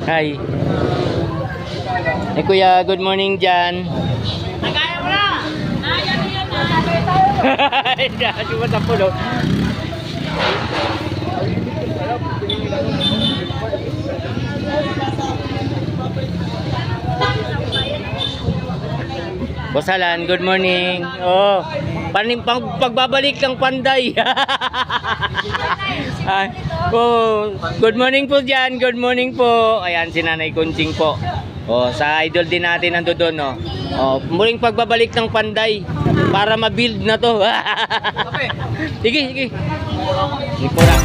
Hi. Eh kuya, good morning dyan. Nagaya mo na! Nagaya yan na! Hindi mo sa pulo. Boss Alan, good morning. Oh, pagbabalik ng Panday. Oh, good morning po dyan. Good morning po. Ayan si Nanay Kunching po. Oh, sa idol din natin nando doon, no. Oh, muling pagbabalik ng Panday para ma-build na to. Sige, sige. Iko na.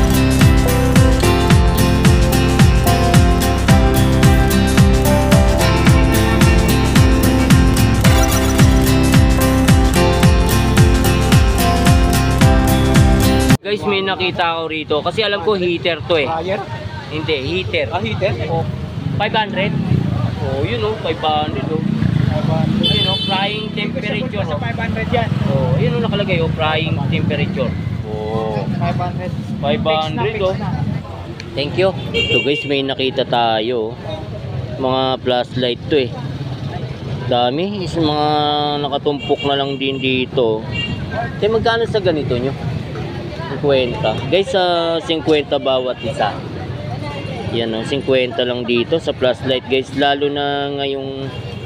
Guys, may nakita ako rito kasi alam ko heater to eh. Fire? Hindi, heater. Ah, heater? Oh, 500. Oh, yun oh, 500 oh. 500. Ayun oh, frying temperature Sa oh. 500 yan. Oh, yun oh nakalagay oh, frying temperature. Oh, 500. 500 oh. Thank you. So guys, may nakita tayo. Mga flashlight to eh. Dami, is mga nakatumpok na lang din dito. Kaya magkano sa ganito nyo? 50. Guys, 50 bawat isa. Yan oh, 50 lang dito sa flashlight guys. Lalo na ngayong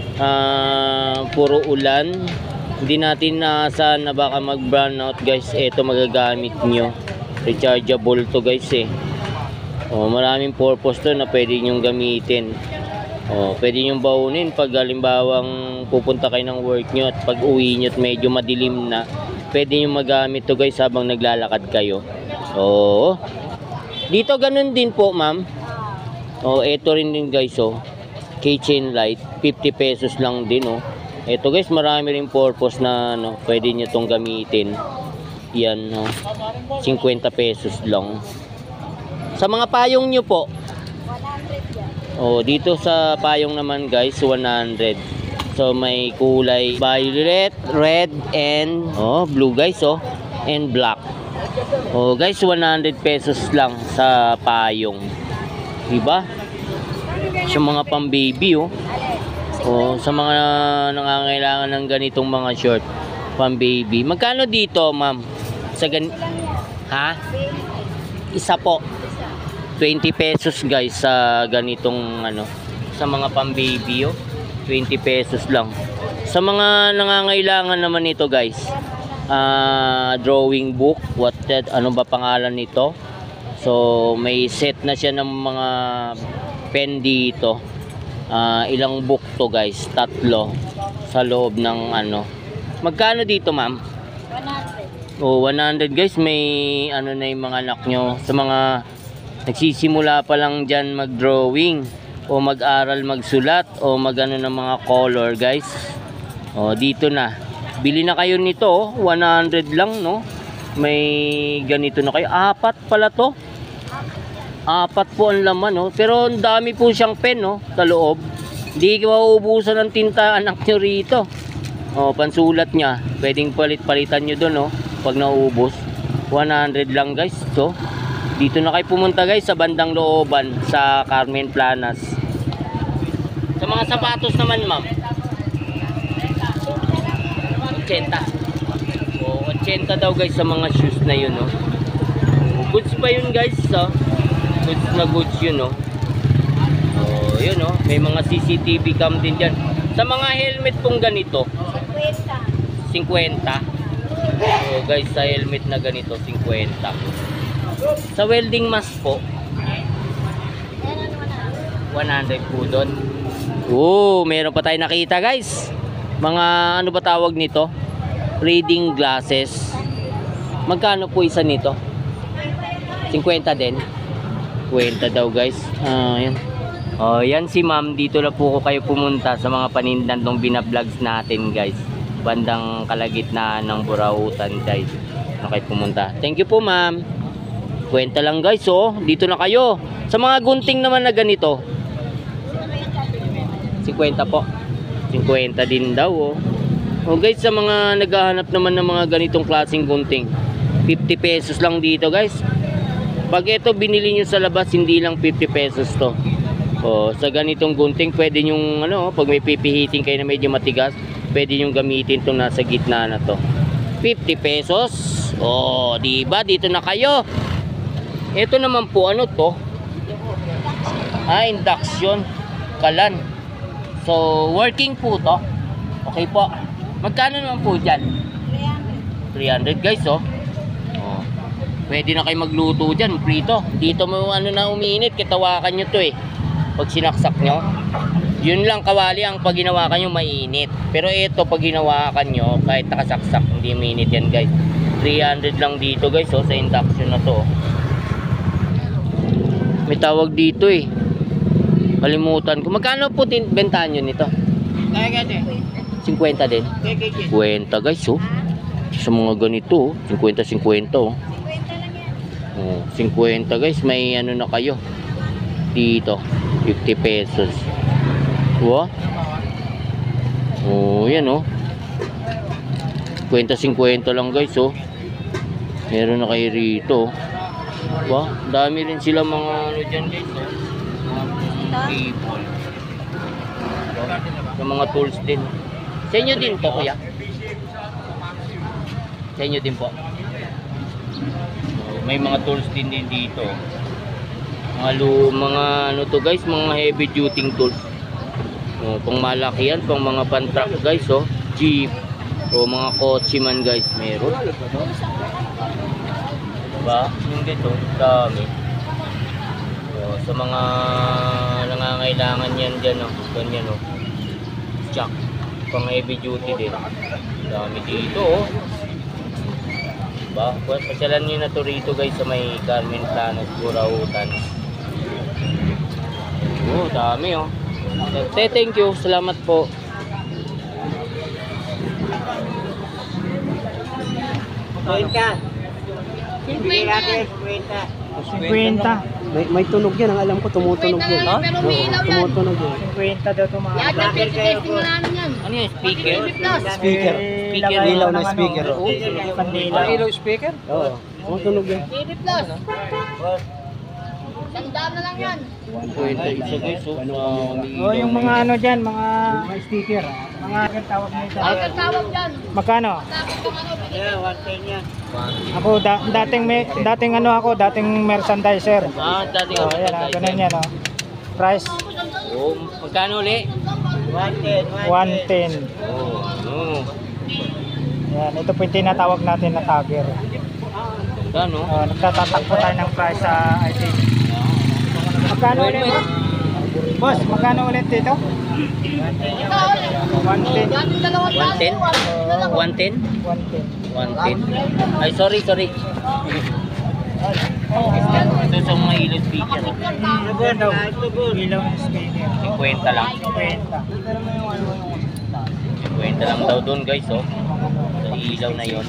puro ulan. Hindi natin naasahan na baka mag brown out guys. Ito magagamit nyo. Rechargeable to guys eh. Oh, maraming purpose to na pwede nyong gamitin. Oh, pwede nyong baunin pag halimbawang pupunta kayo ng work nyo at pag uwi nyo at medyo madilim na. Pwede nyo magamit to guys habang naglalakad kayo. Oh, dito ganun din po ma'am. Oh, ito rin din guys oh. Keychain light, 50 pesos lang din oh. Ito guys, marami ring purpose na ano, pwede nyo tong gamitin. Yan oh. 50 pesos lang. Sa mga payong nyo po. 100 yan. Oh, dito sa payong naman guys, 100. So may kulay violet, red and blue guys oh, and black. Oh guys, 100 pesos lang sa payong. Diba? Sa mga pang-baby oh. Oh, sa mga nangangailangan ng ganitong mga short pang-baby. Magkano dito, ma'am? Sa ha? Isa po. 20 pesos guys sa ganitong ano, sa mga pang-baby oh. 20 pesos lang. Sa mga nangangailangan naman nito guys, drawing book, ano ba pangalan nito? So may set na siya ng mga pen dito. Ilang book to guys? 3 sa loob ng ano. Magkano dito ma'am? 100. Oh, 100 guys. May ano na yung mga anak nyo. Sa mga nagsisimula pa lang dyan mag-drawing o mag-aral magsulat o magano ng mga color guys. O dito na. Bili na kayo nito oh. 100 lang no. May ganito na kayo. 4 pala to. 4 po ang laman oh. Pero ang dami po siyang pen oh, sa loob. Hindi mauubusan ng tinta anak nyo rito. O pansulat niya. Pwedeng palitan nyo doon oh, pag nauubos. 100 lang guys. So dito na kayo pumunta guys sa bandang looban sa Carmen Planas. Sa mga sapatos naman ma'am, 80. O 80 daw guys sa mga shoes na yun oh. Goods pa yun guys oh. Goods na goods yun oh. Oh yun oh. May mga CCTV cam din dyan. Sa mga helmet pong ganito 50. Oh guys, sa helmet na ganito 50. Sa welding mask po 100 po doon. Oh, meron pa tayo nakita guys. Mga ano ba tawag nito? Reading glasses. Magkano po isa nito? 50 din. 50 daw guys. Yan. Oh, yan si ma'am. Dito na po ko kayo pumunta sa mga panindan ng binavlogs natin guys. Bandang kalagitnaan ng Burautan guys. Na kayo pumunta. Thank you po ma'am. 50 lang guys oh. Dito na kayo. Sa mga gunting naman na ganito 50 po. 50 din daw oh. Oh guys, sa mga naghahanap naman ng mga ganitong klaseng gunting 50 pesos lang dito guys. Pag ito binili nyo sa labas, hindi lang 50 pesos to. Oh, sa ganitong gunting, pwede yung ano, pag may pipihitin kayo na medyo matigas, pwede yung gamitin tong nasa gitna na to. 50 pesos. Oh, di ba? Dito na kayo. Ito naman po, ano to? Induction. Kalan. So, working po to. Okay po. Magkano naman po dyan? 300 guys, oh. Oh. Pwede na kayo magluto dyan, prito. Dito mo ano na umiinit, kitawakan nyo to eh. Pag sinaksak nyo, yun lang kawali ang pag ginawakan nyo mainit. Pero ito pag ginawakan nyo, kahit nakasaksak, hindi mainit yan guys. 300 lang dito guys, oh, sa induction na to. May tawag dito eh. Kalimutan ko. Magkano po bentahan nyo nito? 50 din. 50 guys, oh. Sa mga ganito, 50-50, oh. 50 guys, may ano na kayo. Dito, 50 pesos. Wow. Oh, yan, oh. 50-50 lang guys, oh. Meron na kayo rito. Wow, dami rin sila mga ano dyan guys, oh. People. Sa mga tools din. Sa inyo din po, kuya? Sa inyo din po. May mga tools din dito. Mga ano to guys, mga heavy duty tools. Pang malaki yan, pang mga pan-truck guys, oh. Jeep. O mga kotse man guys, meron. Diba? Yung dito, dami. Sa mga nangangailangan yan dyan, oh. Ganyan, oh. Jack. Pang heavy duty din. Dami dito, oh. Diba? Pasyalan nyo na to rito guys sa may Carmen Planas, Burautan. Oh, dami, oh. Thank you. Salamat po. Kwenta. 50. May tunog yan, ang alam ko tumutunog yan. Ha? Pero may ilaw yan. Tumutunog yan. 50 daw ito mga. Yan ang testing na namin yan. Ano yung speaker? Speaker. Speaker. Ilaw na speaker. Oh. Ilaw speaker? Oo. Tumutunog yan. 80 plus. Sandaan na lang yan. 1.5 isa guys, oh. Oh, yung mga ano dyan, mga sticker. Mga tawag nito. Ang tawag yan. Magkano? Tapos yung ano, binigay. Ako dating ano ako, dating merchandiser. Dating Oh, yan, ganun yan, oh. Price Oh, magkano uli? 110. Oh, no. Yan, ito po yung tinatawag natin na tagger. Magkano? Oh, nagtatatakbo tayo ng price sa IT. Magkano ulit? Boss, magkano ulit dito? 110. Dating 200. 110? 110. 110? Ay, sorry. Ito sa mga ilaw speaker. Ilaw ng speaker. 50 lang. 50 lang daw doon guys, oh. Sa ilaw na yon.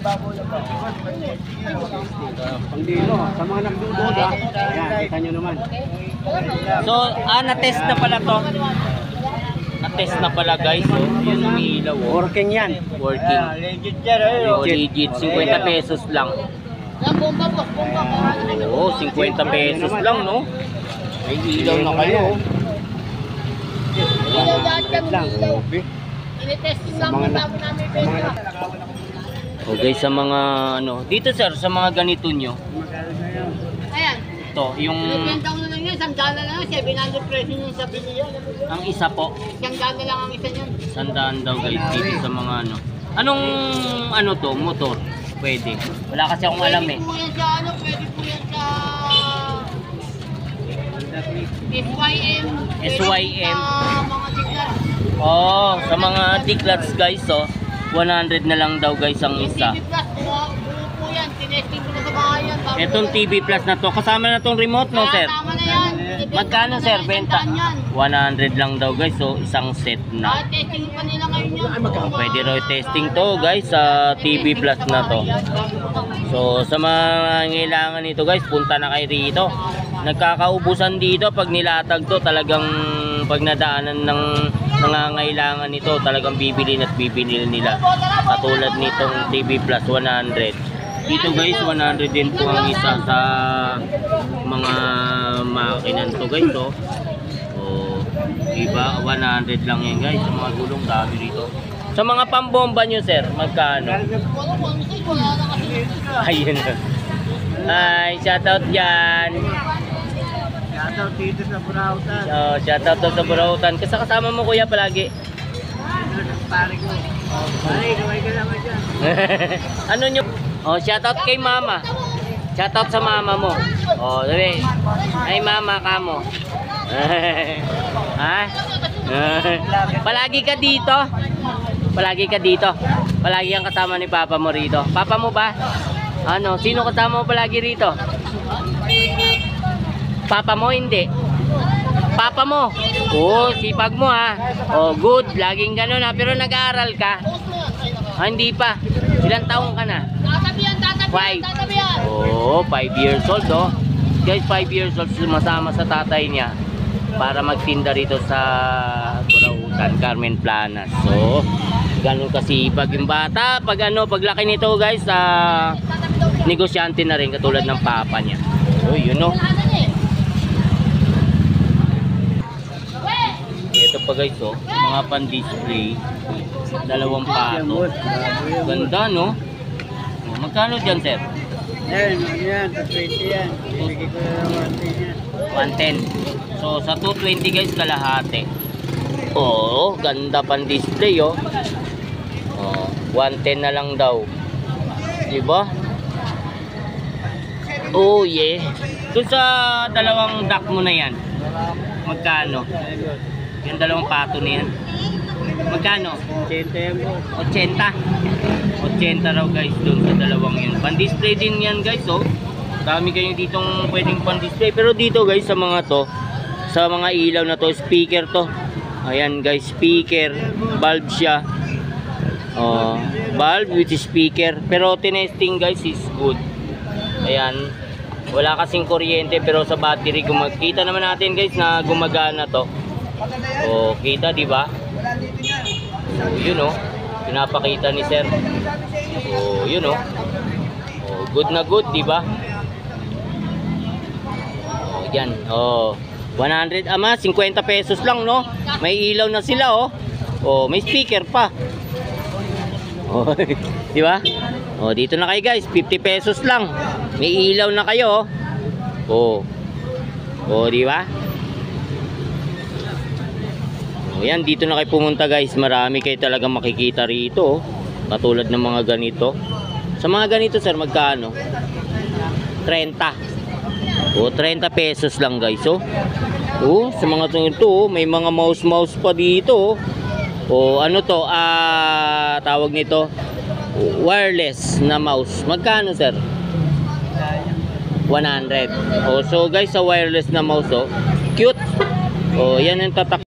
Pangdilo, sa mga nagdududa. Ayan, kita nyo naman. So, na-test na pala to. Na-test na pala guys, oh. Yun yung ilaw, oh. Working yan. Working. Oh, legit. 50 pesos lang. Yan, bomba boss, bomba. Oo, 50 pesos lang, no? May ilaw na kayo, oh. Ilaw lahat yan, Lang. ilaw. Tinitesting lang mga bago namin benta. Okay, sa mga ano, dito sir, sa mga ganito nyo, Ayan. ito, yung Binibenta ko na lang yan, 100 na lang, 700 presyo yung sa bilihan. ang isa po, 100 na lang ang isa niyan. 100 daw guys, dito sa mga ano. Anong ano to, motor? Pwede. Wala kasi akong alam eh. Pwede po yan sa ano, pwede po yan sa SYM. Pwede SYM. Sa mga tignan. Oh, sa mga tiklats guys, oh, 100 na lang daw guys ang isa. TV Plus, buo po yan, tinesting ko na sa bahay yan. Bago- Etong TV Plus na to, kasama na tong remote, no sir? Tama na yan. Binibenta Magkano ko na sir, yan, benta? 100 yan. 100 lang daw guys, so isang set na. Testing pa nila ngayon yan. Pwede raw testing to guys sa TV Plus na to. So sa mga ngailangan nito guys, punta na kayo rito. Nagkakaubusan dito pag nilatag to, talagang pag nadaanan ng nangangailangan nito, talagang bibili at bibili nila. Katulad nitong TV Plus 100. Dito guys, 100 din po ang isa sa mga makinan to guys, oh. Diba? 100 lang yan guys. Sa mga gulong, dami rito. Sa mga pambomba nyo sir, magkano? Ayun. Ay, shoutout dyan. Shoutout dito sa Burautan. Oh, shoutout daw sa Burautan. Kasi kasama mo kuya palagi. Pare ko. Pare, gawin ka naman dyan. Ano nyo? Oh, shoutout kay mama. Shoutout sa mama mo. Oh, sabi. Ay mama ka mo. Ha? Palagi ka dito. Palagi ka dito. Palagi ang kasama ni papa mo rito. Papa mo ba? Ano? Sino kasama mo palagi rito? Papa mo hindi. Papa mo. Oh, sipag mo ha. Oh, good. Laging ganun ha. Pero nag-aaral ka. Ah, hindi pa. Ilang taong ka na? Tatabihan. 5. Oh, 5 years old oh. Guys, 5 years old sumasama sa tatay niya para magtinda rito sa Burautan, Carmen Planas. So, ganun kasipag yung bata. Pag paglaki nito guys, negosyante na rin katulad ng papa niya. So, yun oh. Ito pa guys oh, mga pan-display. Dalawang pato. Ganda no? Oh, magkano dyan sir? Yan, yan, 220 yan. Bibigay ko na 110 yan. 110. So sa 220 guys kalahati. Oh, ganda pan-display oh. Oh, 110 na lang daw. Diba? Oh yeah. Doon sa dalawang duck mo na yan, magkano? Yung dalawang pato na yan. Magkano? 80 yan po. 80. 80 raw guys doon sa dalawang yun. Pan-display din yan guys oh. Dami kayo ditong pwedeng pan-display. Pero dito guys sa mga to, sa mga ilaw na to, speaker to. Ayan guys, speaker. Bulb siya. Oh, bulb with speaker. Pero tinesting guys is good. Ayan. Wala kasing kuryente pero sa battery kita naman natin guys na gumagana to. Oh, kita di ba? Oh, yun oh. Pinapakita ni sir. Oh, yun oh. Oh, good na good, di ba? Oh, yan. Oh, 100 ama, 50 pesos lang, no? May ilaw na sila, oh. Oh, may speaker pa. Oh, di ba? Oh, dito na kayo, guys. 50 pesos lang. May ilaw na kayo, oh. Oh, di ba? O yan, dito na kayo pumunta guys. Marami kayo talaga makikita rito. Katulad ng mga ganito. Sa mga ganito sir, magkano? 30. O, 30 pesos lang guys. O, sa mga ito, may mga mouse pa dito. O, ano to? Tawag nito wireless na mouse. Magkano sir? 100. O, so guys, sa wireless na mouse, cute. O, yan yung tatak.